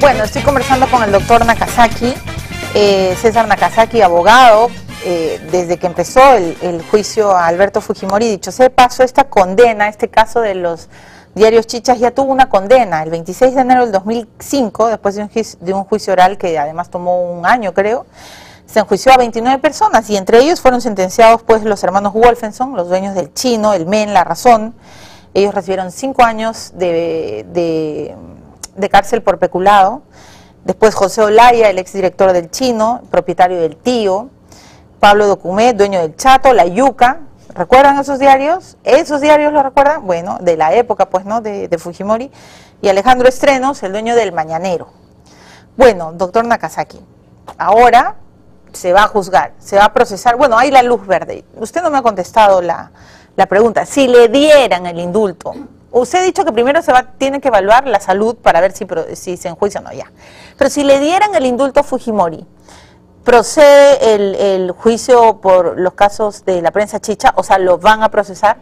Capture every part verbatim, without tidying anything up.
Bueno, estoy conversando con el doctor Nakazaki, eh, César Nakazaki, abogado, eh, desde que empezó el, el juicio a Alberto Fujimori. Dicho sea de paso, esta condena, este caso de los diarios chichas ya tuvo una condena el veintiséis de enero del dos mil cinco, después de un, juicio, de un juicio oral que además tomó un año, creo. Se enjuició a veintinueve personas y entre ellos fueron sentenciados pues los hermanos Wolfenson, los dueños del Chino, el Men, La Razón. Ellos recibieron cinco años de, de, de cárcel por peculado. Después José Olaya, el exdirector del Chino, propietario del Tío. Pablo Documé, dueño del Chato, La Yuca. ¿Recuerdan esos diarios? ¿Esos diarios lo recuerdan? Bueno, de la época pues, ¿no? De, de Fujimori. Y Alejandro Estrenos, el dueño del Mañanero. Bueno, doctor Nakazaki, ahora se va a juzgar, se va a procesar. Bueno, hay la luz verde. Usted no me ha contestado la, la pregunta. Si le dieran el indulto, usted ha dicho que primero se va, tiene que evaluar la salud para ver si, si se enjuicia o no, ya. Pero si le dieran el indulto a Fujimori, ¿procede el, el juicio por los casos de la prensa chicha? O sea, ¿lo van a procesar?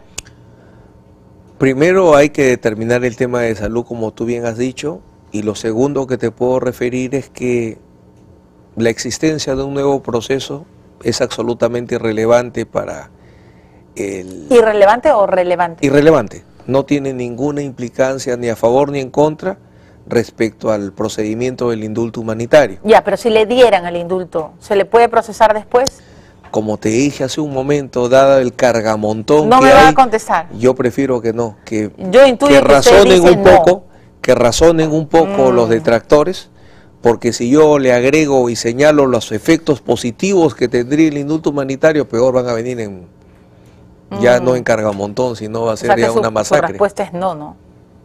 Primero hay que determinar el tema de salud, como tú bien has dicho, y lo segundo que te puedo referir es que la existencia de un nuevo proceso es absolutamente irrelevante para el... ¿Irrelevante o relevante? Irrelevante. No tiene ninguna implicancia ni a favor ni en contra respecto al procedimiento del indulto humanitario. Ya, pero si le dieran el indulto, ¿se le puede procesar después? Como te dije hace un momento, dada el cargamontón no que me va hay, a contestar. Yo prefiero que no, que, yo intuyo que que razonen dice un poco, no. que razonen un poco mm. los detractores, porque si yo le agrego y señalo los efectos positivos que tendría el indulto humanitario, peor van a venir en, mm. ya no en cargamontón, sino va a ser o sea ya su, una masacre. Su respuesta es no, ¿no?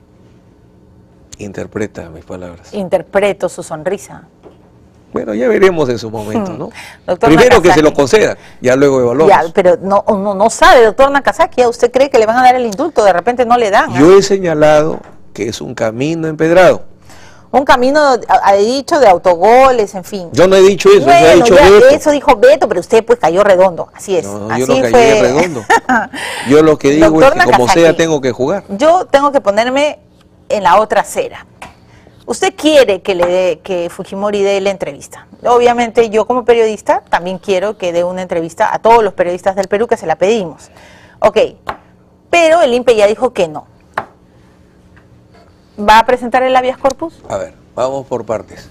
Interpreta mis palabras. Interpreto su sonrisa. Bueno, ya veremos en su momento, ¿no? Doctor Primero Nakazaki, que se lo concedan, ya luego evaluamos. Ya, pero no, no, no sabe, doctor Nakazaki, ¿usted cree que le van a dar el indulto? De repente no le dan. Yo ¿eh? he señalado que es un camino empedrado. Un camino, ha dicho, de autogoles, en fin. Yo no he dicho eso, bueno, yo he dicho ya, Beto. Eso dijo Beto, pero usted pues cayó redondo, así es. No, así yo no caí fue. redondo. Yo lo que digo doctor es que Nakazaki, como sea tengo que jugar. Yo tengo que ponerme en la otra acera. Usted quiere que le dé, que Fujimori dé la entrevista. Obviamente yo como periodista también quiero que dé una entrevista a todos los periodistas del Perú que se la pedimos. Ok, pero el I N P E ya dijo que no. ¿Va a presentar el habeas corpus? A ver, vamos por partes.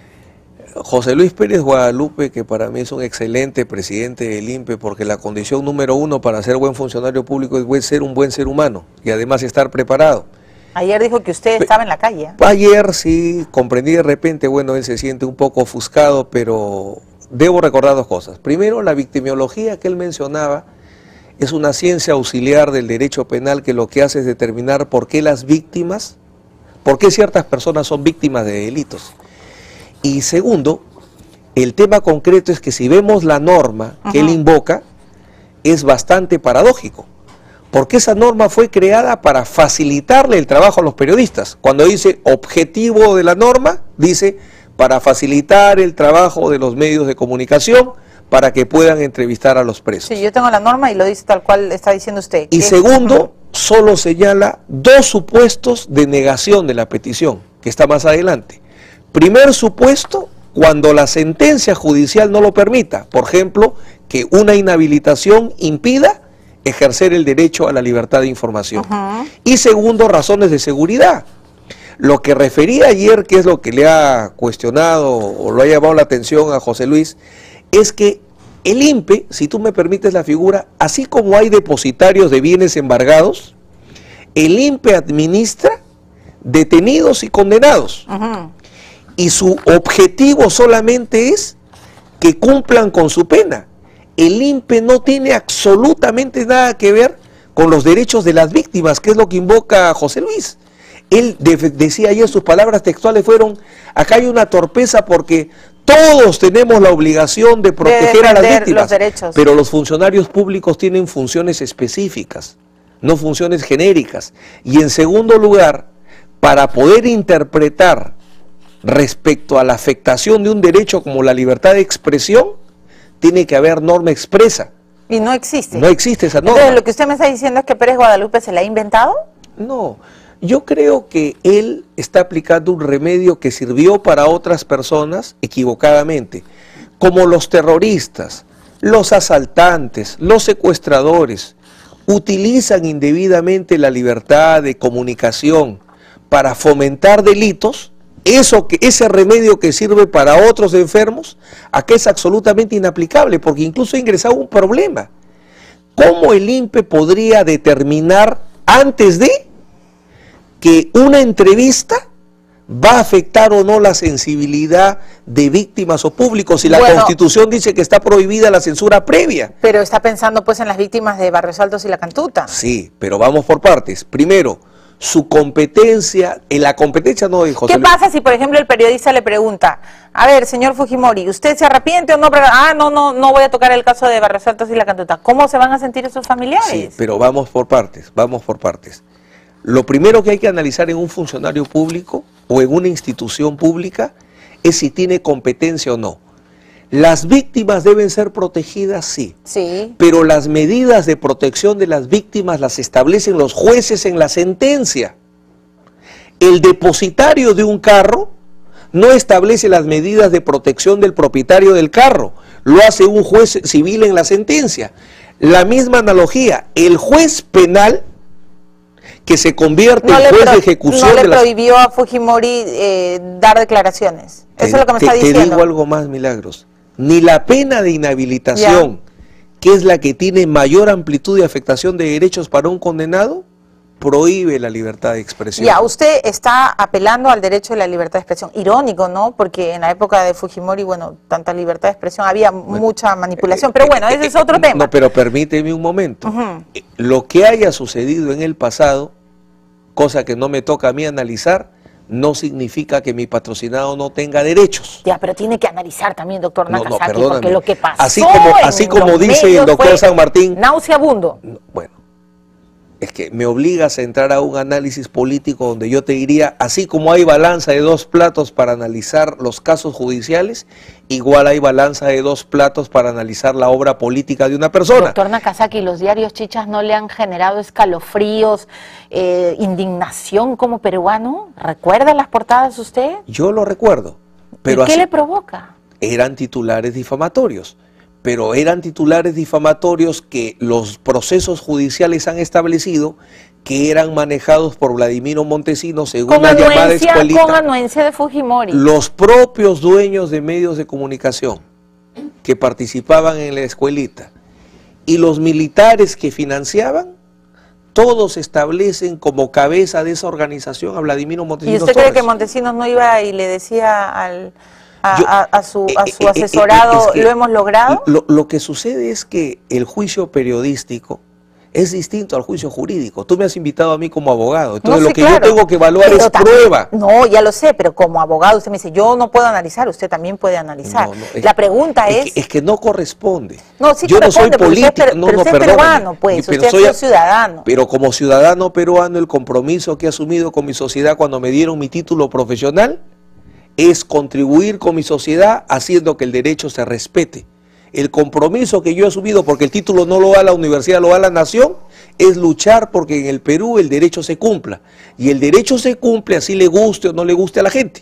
José Luis Pérez Guadalupe, que para mí es un excelente presidente del I N P E, porque la condición número uno para ser buen funcionario público es ser un buen ser humano y además estar preparado. Ayer dijo que usted estaba en la calle. Ayer sí, comprendí de repente, bueno, él se siente un poco ofuscado, pero debo recordar dos cosas. Primero, la victimología que él mencionaba es una ciencia auxiliar del derecho penal que lo que hace es determinar por qué las víctimas, por qué ciertas personas son víctimas de delitos. Y segundo, el tema concreto es que si vemos la norma que uh-huh. él invoca, es bastante paradójico. Porque esa norma fue creada para facilitarle el trabajo a los periodistas. Cuando dice objetivo de la norma, dice para facilitar el trabajo de los medios de comunicación para que puedan entrevistar a los presos. Sí, yo tengo la norma y lo dice tal cual está diciendo usted. Y segundo, solo señala dos supuestos de negación de la petición, que está más adelante. Primer supuesto, cuando la sentencia judicial no lo permita. Por ejemplo, que una inhabilitación impida ejercer el derecho a la libertad de información. Uh-huh. Y segundo, razones de seguridad. Lo que refería ayer, que es lo que le ha cuestionado o lo ha llamado la atención a José Luis, es que el I N P E, si tú me permites la figura, así como hay depositarios de bienes embargados, el I N P E administra detenidos y condenados. Uh-huh. Y su objetivo solamente es que cumplan con su pena. El I N P E no tiene absolutamente nada que ver con los derechos de las víctimas, que es lo que invoca José Luis. Él de, decía ayer, sus palabras textuales fueron, acá hay una torpeza porque todos tenemos la obligación de proteger de a las víctimas, los derechos. Pero los funcionarios públicos tienen funciones específicas, no funciones genéricas. Y en segundo lugar, para poder interpretar respecto a la afectación de un derecho como la libertad de expresión, tiene que haber norma expresa. Y no existe. No existe esa norma. Entonces, lo que usted me está diciendo es que Pérez Guadalupe se la ha inventado. No, Yo creo que él está aplicando un remedio que sirvió para otras personas equivocadamente, como los terroristas, los asaltantes, los secuestradores, utilizan indebidamente la libertad de comunicación para fomentar delitos. Eso que, ese remedio que sirve para otros enfermos, acá es absolutamente inaplicable, porque incluso ha ingresado un problema. ¿Cómo el I N P E podría determinar antes de que una entrevista va a afectar o no la sensibilidad de víctimas o públicos si la bueno, Constitución dice que está prohibida la censura previa? Pero está pensando pues en las víctimas de Barrios Altos y La Cantuta. Sí, pero vamos por partes. Primero, su competencia, en la competencia no de José ¿Qué pasa si, por ejemplo, el periodista le pregunta, a ver, señor Fujimori, ¿usted se arrepiente o no? Ah, no, no, no voy a tocar el caso de Barrios Altos y La Cantuta. ¿Cómo se van a sentir esos familiares? Sí, pero vamos por partes, vamos por partes. Lo primero que hay que analizar en un funcionario público o en una institución pública es si tiene competencia o no. Las víctimas deben ser protegidas, sí, sí, pero las medidas de protección de las víctimas las establecen los jueces en la sentencia. El depositario de un carro no establece las medidas de protección del propietario del carro, lo hace un juez civil en la sentencia. La misma analogía, el juez penal que se convierte no en juez pro, de ejecución. No le de las... prohibió a Fujimori eh, dar declaraciones. Eso te, es lo que me te, está diciendo. Te digo algo más, Milagros. Ni la pena de inhabilitación, ya, que es la que tiene mayor amplitud de afectación de derechos para un condenado, prohíbe la libertad de expresión. Ya, usted está apelando al derecho de la libertad de expresión. Irónico, ¿no? Porque en la época de Fujimori, bueno, tanta libertad de expresión, había bueno, mucha manipulación. Pero bueno, eh, ese es otro eh, tema. No, pero permíteme un momento. Uh-huh. Lo que haya sucedido en el pasado, cosa que no me toca a mí analizar, no significa que mi patrocinado no tenga derechos. Ya, pero tiene que analizar también, doctor Nakazaki, no, no, porque lo que pasó así como, así como dice el doctor San Martín, nauseabundo. No, bueno, es que me obligas a entrar a un análisis político donde yo te diría, así como hay balanza de dos platos para analizar los casos judiciales, igual hay balanza de dos platos para analizar la obra política de una persona. Doctor Nakazaki, ¿los diarios chichas no le han generado escalofríos, eh, indignación como peruano? ¿Recuerda las portadas usted? Yo lo recuerdo. Pero ¿Y qué así, le provoca? Eran titulares difamatorios. Pero eran titulares difamatorios que los procesos judiciales han establecido que eran manejados por Vladimiro Montesinos según con la anuencia, llamada escuelita. Con anuencia de Fujimori. Los propios dueños de medios de comunicación que participaban en la escuelita y los militares que financiaban, todos establecen como cabeza de esa organización a Vladimiro Montesinos. ¿Y usted Torres. cree que Montesinos no iba y le decía al... A, Yo, a, a su, a su eh, asesorado, eh, eh, es que ¿lo hemos logrado? Lo, lo que sucede es que el juicio periodístico es distinto al juicio jurídico. Tú me has invitado a mí como abogado, entonces no, sí, lo que claro. yo tengo que evaluar pero es también, prueba. No, ya lo sé, pero como abogado usted me dice, yo no puedo analizar, usted también puede analizar. No, no, es, La pregunta es... Es que, es que no corresponde. No, sí yo corresponde, no soy político, pero usted, no, pero no, usted perdóname. es peruano, pues, pero usted soy, es ciudadano. Pero como ciudadano peruano, el compromiso que he asumido con mi sociedad cuando me dieron mi título profesional es contribuir con mi sociedad haciendo que el derecho se respete. El compromiso que yo he asumido, porque el título no lo da la universidad, lo da la nación, es luchar porque en el Perú el derecho se cumpla. Y el derecho se cumple así le guste o no le guste a la gente.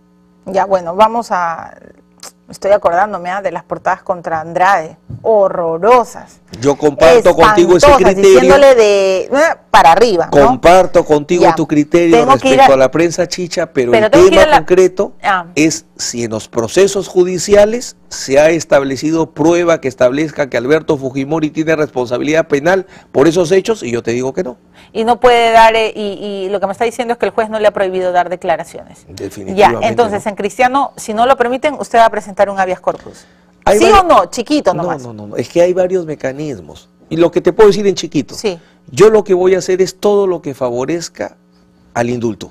Ya, bueno, vamos a... Estoy acordándome ¿eh? de las portadas contra Andrade, horrorosas. Yo comparto contigo ese criterio. Diciéndole de eh, para arriba. ¿no? Comparto contigo ya. tu criterio tengo respecto a... a la prensa chicha, pero, pero el tema la... concreto ah. es si en los procesos judiciales se ha establecido prueba que establezca que Alberto Fujimori tiene responsabilidad penal por esos hechos, y yo te digo que no. Y no puede dar, eh, y, y lo que me está diciendo es que el juez no le ha prohibido dar declaraciones. Definitivamente. Ya, entonces, no. en Cristiano, si no lo permiten, usted va a presentar un habeas corpus. ¿Sí varios... o no? Chiquito nomás. No, no, no, es que hay varios mecanismos. Y lo que te puedo decir en chiquito, sí. yo lo que voy a hacer es todo lo que favorezca al indulto.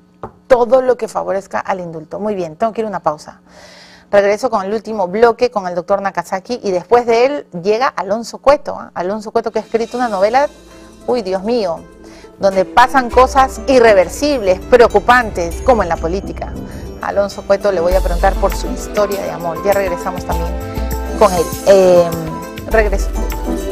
Todo lo que favorezca al indulto. Muy bien, tengo que ir a una pausa. Regreso con el último bloque con el doctor Nakazaki y después de él llega Alonso Cueto. ¿eh? Alonso Cueto que ha escrito una novela... Uy, Dios mío, donde pasan cosas irreversibles, preocupantes, como en la política. A Alonso Cueto le voy a preguntar por su historia de amor. Ya regresamos también con él. Eh, regreso.